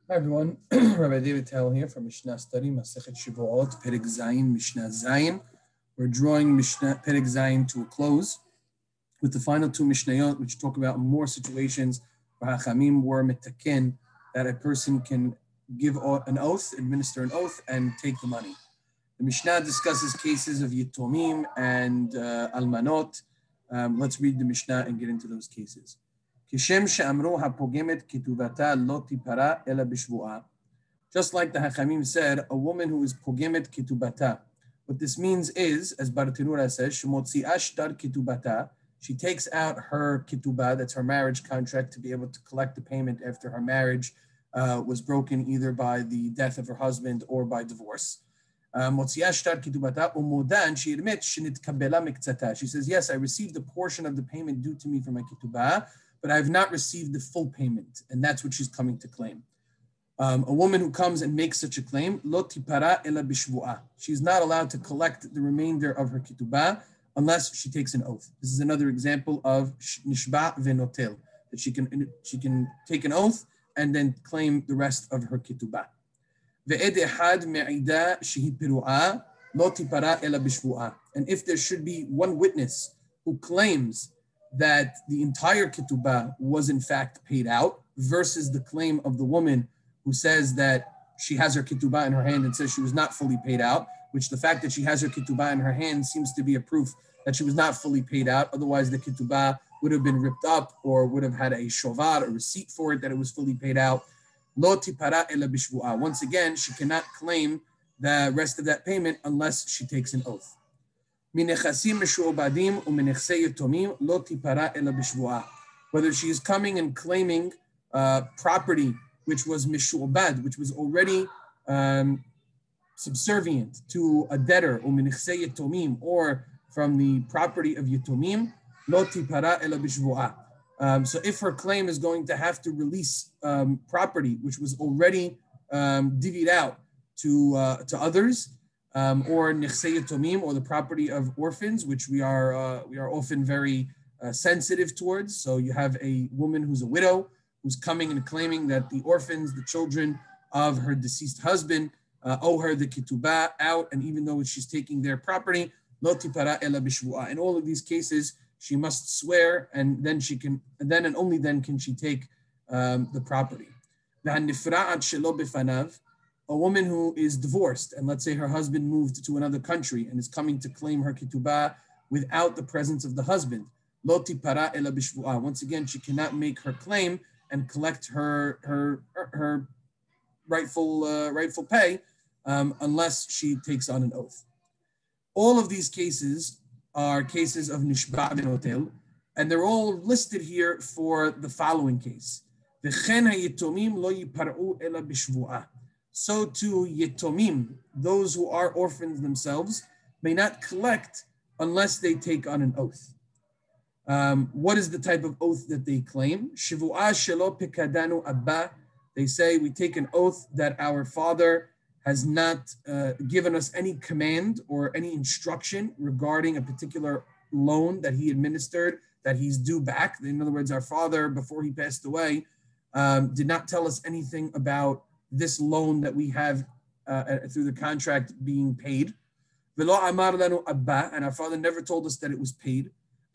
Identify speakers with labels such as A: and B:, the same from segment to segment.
A: Hi everyone, Rabbi David Tawil here from Mishna Study, Masechet Shevuot, Perek Zayin, Mishnah Zayin. We're drawing Mishnah Perek Zayin to a close with the final two Mishnayot, which talk about more situations where Hachamim were metaken, that a person can give an oath, administer an oath, and take the money. The Mishnah discusses cases of Yitomim and Almanot. Let's read the Mishnah and get into those cases. Just like the Hachamim said, a woman who is pogemet ketubata. What this means is, as Bartenura says, she takes out her ketubah, that's her marriage contract, to be able to collect the payment after her marriage was broken either by the death of her husband or by divorce. She admits, she says, yes, I received a portion of the payment due to me for my ketubah, but I have not received the full payment, and that's what she's coming to claim. A woman who comes and makes such a claim, lo tipara ela bishvuah. She's not allowed to collect the remainder of her ketubah unless she takes an oath. This is another example of nishba venotel, that she can take an oath and then claim the rest of her ketubah. Ve'ed ehad me'ida shehi piru'ah lo tipara ela bishvuah. And if there should be one witness who claims that the entire ketubah was in fact paid out versus the claim of the woman who says that she has her ketubah in her hand and says she was not fully paid out, which the fact that she has her ketubah in her hand seems to be a proof that she was not fully paid out. Otherwise, the ketubah would have been ripped up or would have had a shovar, a receipt for it that it was fully paid out. Lo tipara ela bishvuah. Once again, she cannot claim the rest of that payment unless she takes an oath. Whether she is coming and claiming property which was mishu'bad, which was already subservient to a debtor, or from the property of Yitomim, lo tipara ela bishvuah. So if her claim is going to have to release property which was already divvied out to others, or nechsei yatomim, or the property of orphans, which we are often very sensitive towards. So you have a woman who's a widow who's coming and claiming that the orphans, the children of her deceased husband, owe her the ketubah out, and even though she's taking their property, lo tipara ela bishvuah. In all of these cases, she must swear, and then and only then can she take the property. A woman who is divorced, and let's say her husband moved to another country and is coming to claim her ketubah without the presence of the husband. Lo tipara ela bishvuah. Once again, she cannot make her claim and collect her rightful pay unless she takes on an oath. All of these cases are cases of nishba venotel, and they're all listed here for the following case. V'chen hayitomim lo yipar'u ela bishvuah. So too, Yitomim, those who are orphans themselves, may not collect unless they take on an oath. What is the type of oath that they claim? Shevuah shelo pekadanu abba. They say, we take an oath that our father has not given us any command or any instruction regarding a particular loan that he administered, that he's due back. In other words, our father, before he passed away, did not tell us anything about this loan that we have through the contract being paid. And our father never told us that it was paid.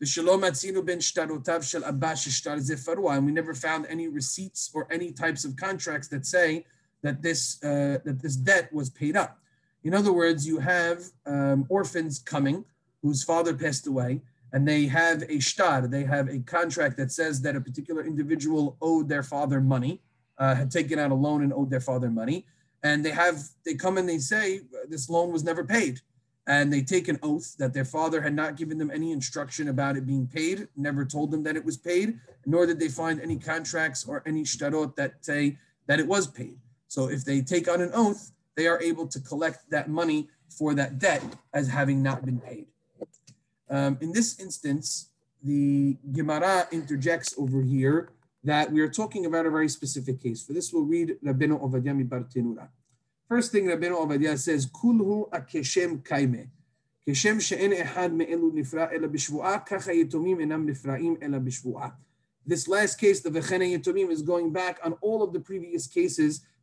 A: And we never found any receipts or any types of contracts that say that this debt was paid up. In other words, you have orphans coming whose father passed away, and they have a shtar, they have a contract that says that a particular individual owed their father money, had taken out a loan and owed their father money, and they come and they say this loan was never paid, and they take an oath that their father had not given them any instruction about it being paid, never told them that it was paid, nor did they find any contracts or any shtarot that say that it was paid. So if they take on an oath, they are able to collect that money for that debt as having not been paid. In this instance, the Gemara interjects over here that we are talking about a very specific case. For this, we'll read Rabbeinu Ovadia mi Bartenura. First thing Rabbeinu Ovadia says, Kulhu akeshem kaime. Keshem she'en ehad me'elu nifra ela bishvuah, kacha yitomim enam nifra'im ela bishvuah. This last case, the Vechene Yitomim, is going back on all of the previous cases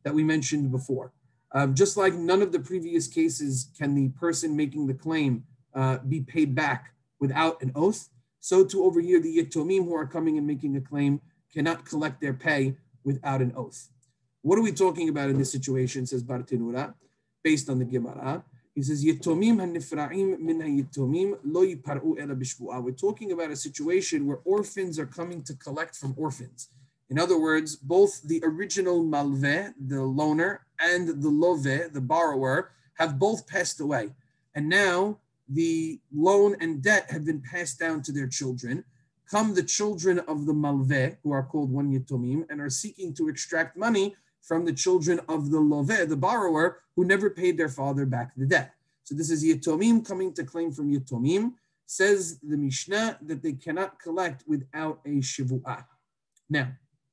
A: that we mentioned before. Just like none of the previous cases can the person making the claim be paid back without an oath, so too over here, the Yatomim who are coming and making a claim cannot collect their pay without an oath. What are we talking about in this situation, says Bartenura, based on the Gemara? He says, Yatomim hanifra'im min hayatomim lo yipar'u ela b'shvu'ah. We're talking about a situation where orphans are coming to collect from orphans. In other words, both the original malveh, the loaner, and the loveh, the borrower, have both passed away. And now the loan and debt have been passed down to their children. Come the children of the malveh, who are called one yatomim, and are seeking to extract money from the children of the loveh, the borrower, who never paid their father back the debt. So this is yatomim coming to claim from yatomim. Says the Mishnah that they cannot collect without a shevuot. Now,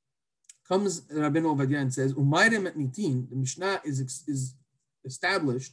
A: comes Rabbi Ovadia and says, Umayre matnitin, the Mishnah is established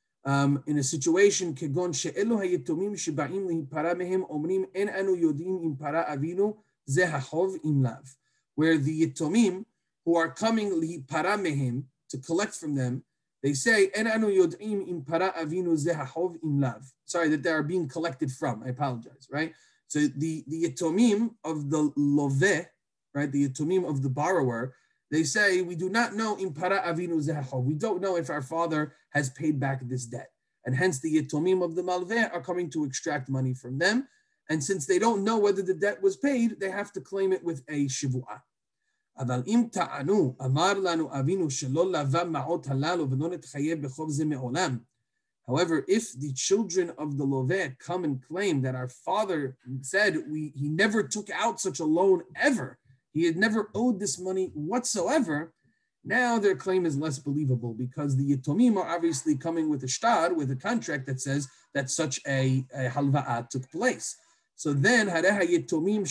A: in a situation kegon she'elu hayatomim sheba'im lihipara mehem omrim en anu yodim im para avinu ze hachov im lav, where the yatomim who are coming lihipara mehem to collect from them, they say en anu yodim im para avinu ze hachov im lav. Sorry, that they are being collected from. I apologize, right? So the yatomim of the loveh, right, the yatomim of the borrower, they say, we do not know in para avinu zehachov. We don't know if our father has paid back this debt. And hence the yatomim of the malveh are coming to extract money from them. And since they don't know whether the debt was paid, they have to claim it with a shivu'ah. אבל אם טענו, אמר לנו אבינו שלא לווה מעות הללו ולא נתחייב בחוב זה מעולם. However, if the children of the loveh come and claim that our father said he never took out such a loan ever, he had never owed this money whatsoever, now their claim is less believable because the yatomim are obviously coming with a shtar, with a contract that says that such a halva'ah took place. So then, then the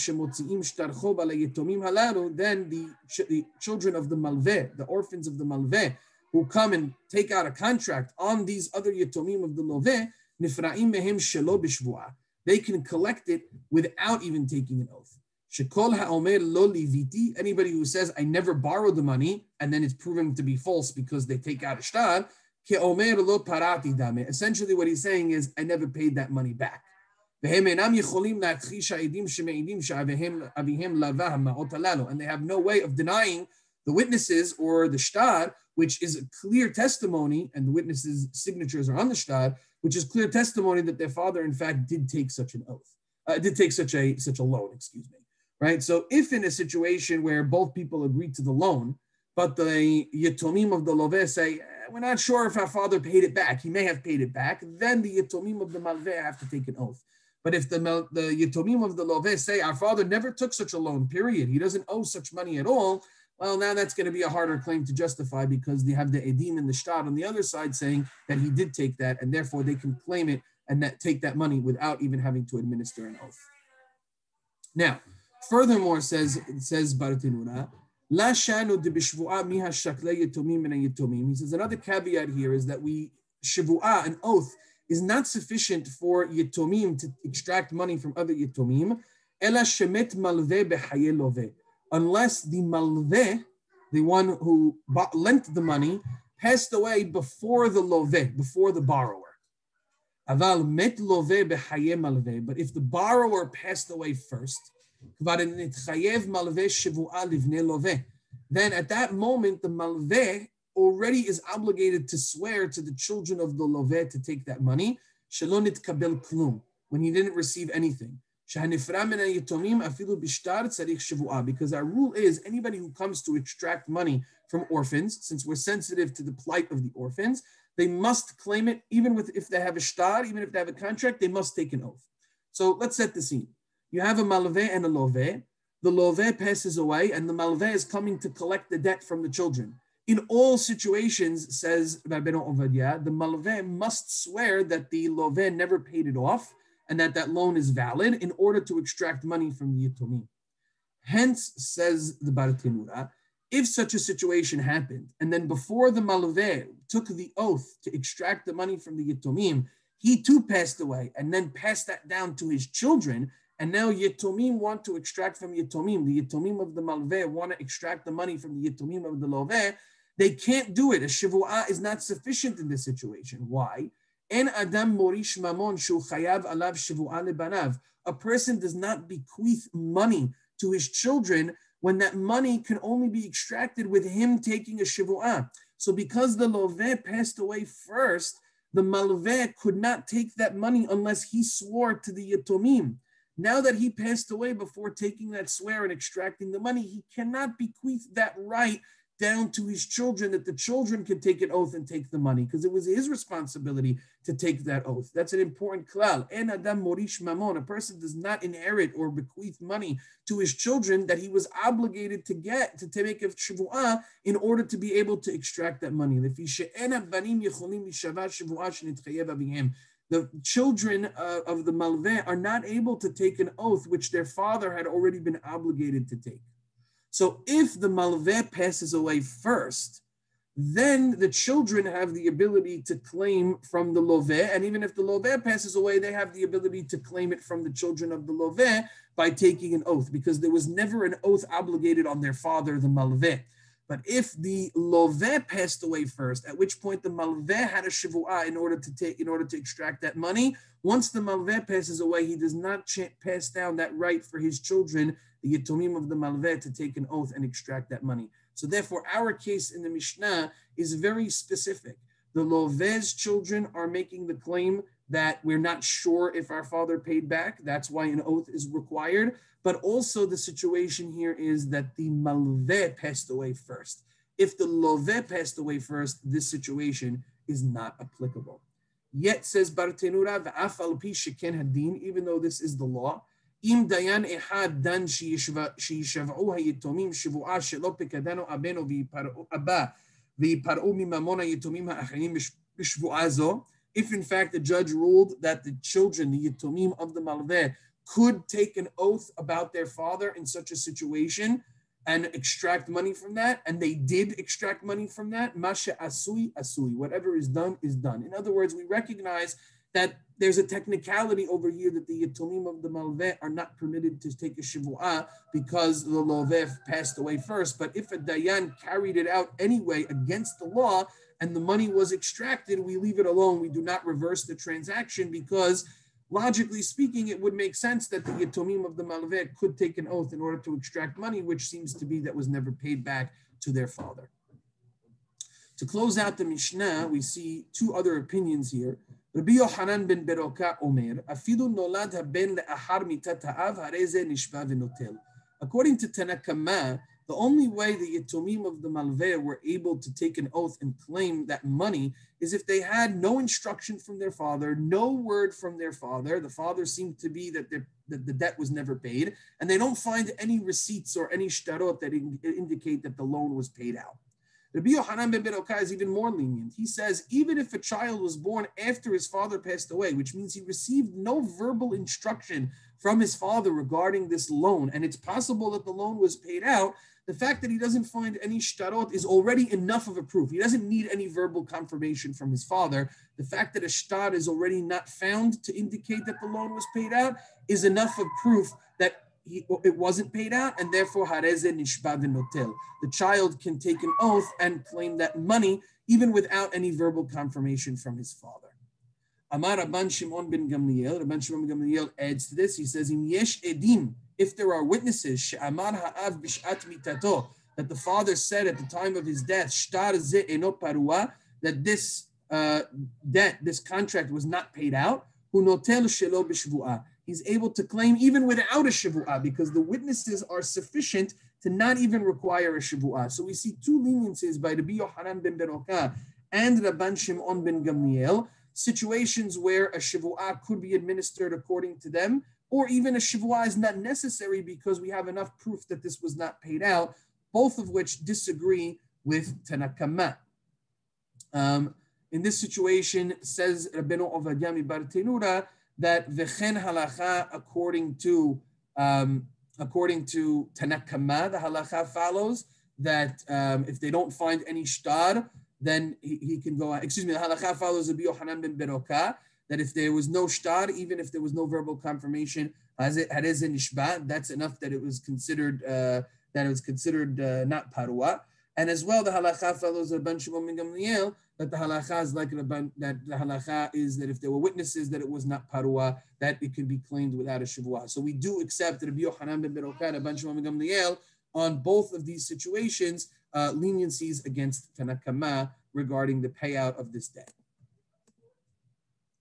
A: children of the malveh, the orphans of the malveh, who come and take out a contract on these other yatomim of the loveh, nifra'im mehem shelo b'shvu'ah. They can collect it without even taking an oath. Shekol ha'omer lo liviti, anybody who says, I never borrowed the money, and then it's proven to be false because they take out a shtar, ke'omer lo parati dame. Essentially what he's saying is, I never paid that money back. And they have no way of denying the witnesses or the shtar, which is a clear testimony, and the witnesses' signatures are on the shtar, which is clear testimony that their father, in fact, did take such an oath, did take such a loan, excuse me. Right? So if in a situation where both people agree to the loan, but the yatomim of the loveh say, we're not sure if our father paid it back, he may have paid it back, then the yatomim of the malveh have to take an oath. But if the yatomim of the loveh say, our father never took such a loan, period, he doesn't owe such money at all, well, now that's going to be a harder claim to justify because they have the edim and the shtar on the other side saying that he did take that, and therefore they can claim it and take that money without even having to administer an oath. Now, furthermore, says Bartenura, La shanu de b'shvu'ah miha shakle yatomim and yatomim. He says another caveat here is that shevu'ah, an oath, is not sufficient for yatomim to extract money from other yatomim. Ela shemet malveh behaye loveh, unless the malveh, the one who lent the money, passed away before the loveh, before the borrower. Aval met loveh behaye malveh, but if the borrower passed away first, then at that moment, the malveh already is obligated to swear to the children of the loveh to take that money, when he didn't receive anything. Because our rule is anybody who comes to extract money from orphans, since we're sensitive to the plight of the orphans, they must claim it, even if they have a shtar, even if they have a contract, they must take an oath. So let's set the scene. You have a malveh and a loveh. The loveh passes away, and the malveh is coming to collect the debt from the children. In all situations, says Rabbi Ovadia, the malveh must swear that the loveh never paid it off, and that loan is valid in order to extract money from the yatomim. Hence, says the Bartenura, if such a situation happened, and then before the malveh took the oath to extract the money from the yatomim, he too passed away, and then passed that down to his children. And now yatomim want to extract from yatomim. The yatomim of the malveh want to extract the money from the yatomim of the loveh. They can't do it. A Shevuot is not sufficient in this situation. Why? En adam morish mamon shu chayav alav Shevuot lebanav. A person does not bequeath money to his children when that money can only be extracted with him taking a Shevuot. So because the Loveh passed away first, the Malveh could not take that money unless he swore to the Yatomim. Now that he passed away before taking that swear and extracting the money, he cannot bequeath that right down to his children, that the children can take an oath and take the money, because it was his responsibility to take that oath. That's an important klal. En adam morish mamon. A person does not inherit or bequeath money to his children that he was obligated to get to make a Shevuah in order to be able to extract that money. The children of the Malveh are not able to take an oath which their father had already been obligated to take. So if the Malveh passes away first, then the children have the ability to claim from the Loveh, and even if the Loveh passes away, they have the ability to claim it from the children of the Loveh by taking an oath, because there was never an oath obligated on their father, the Malveh. But if the Loveh passed away first, at which point the Malveh had a Shevuah in order to extract that money, once the Malveh passes away, he does not pass down that right for his children, the Yatomim of the Malveh, to take an oath and extract that money. So therefore, our case in the Mishnah is very specific. The Loveh's children are making the claim that we're not sure if our father paid back. That's why an oath is required. But also the situation here is that the Malveh passed away first. If the Loveh passed away first, this situation is not applicable. Yet, says Bartenura, v'af al pi sheken hadin, even though this is the law, im dayan ehad dan sheyishav'u hayitomim shevuah shelo pekadano abeno v'yipar'u mimamon hayitomim ha'achrim b'shvuah zo. If in fact the judge ruled that the children, the Yatomim of the Malveh, could take an oath about their father in such a situation and extract money from that, and they did extract money from that, masha asui asui, whatever is done is done. In other words, we recognize that there's a technicality over here that the Yatomim of the Malveh are not permitted to take a Shevuah because the Loveh passed away first. But if a Dayan carried it out anyway against the law and the money was extracted, we leave it alone. We do not reverse the transaction, because logically speaking, it would make sense that the Yatomim of the Malveh could take an oath in order to extract money, which seems to be that was never paid back to their father. To close out the Mishnah, we see two other opinions here. Rabbi Yochanan ben Beroka Omer, Afilu nolad haben le'achar mitat ha'av hareze nishba v'notel. According to Tanakama, the only way the Yatomim of the Malveh were able to take an oath and claim that money is if they had no instruction from their father, no word from their father. The father seemed to be that the debt was never paid, and they don't find any receipts or any shtarot that indicate that the loan was paid out. Rabbi Yochanan ben Beroka is even more lenient. He says, even if a child was born after his father passed away, which means he received no verbal instruction from his father regarding this loan, and it's possible that the loan was paid out, the fact that he doesn't find any shtarot is already enough of a proof. He doesn't need any verbal confirmation from his father. The fact that a shtar is already not found to indicate that the loan was paid out is enough of proof that it wasn't paid out, and therefore hareze nishba v'notel. The child can take an oath and claim that money even without any verbal confirmation from his father. Amar Rabban Shimon ben Gamliel. Rabban Shimon ben Gamliel adds to this. He says, "Im yesh edim, if there are witnesses, she'amar ha'av b'shat mitato, that the father said at the time of his death, shtar ze eno parua, that this debt, this contract was not paid out, hu notel shelo b'shvuah." He's able to claim even without a Shevuah, because the witnesses are sufficient to not even require a Shevuah. So we see two leniencies by Rabbi Yochanan ben Beroka and Rabban Shimon ben Gamliel, situations where a Shevuah could be administered according to them, or even a Shevuah is not necessary because we have enough proof that this was not paid out, both of which disagree with Tanakama. In this situation, says Rabbeinu Ovadia mi Bartenura, that v'chen halacha, according to Tanakama, the halacha follows that if they don't find any shtar, then he can go. The halacha follows Rabbi Yochanan ben Beroka, that if there was no shtar, even if there was no verbal confirmation, hareze nishba, that's enough that it was considered not parua. And as well, the halacha follows Rabban Shimon ben Gamliel that the halacha is like that the halacha is that if there were witnesses that it was not parua, that it can be claimed without a Shevuot. So we do accept Rabbi Yochanan ben Beroka, Rabban Shimon ben Gamliel on both of these situations, leniencies against Tanakama regarding the payout of this debt.